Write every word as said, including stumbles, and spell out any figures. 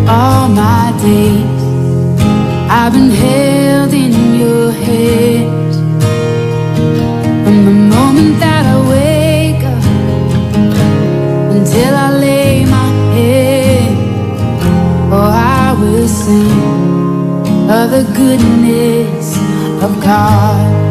All my days I've been held in your hands. From the moment that I wake up until I lay my head, oh, I will sing of the goodness of God.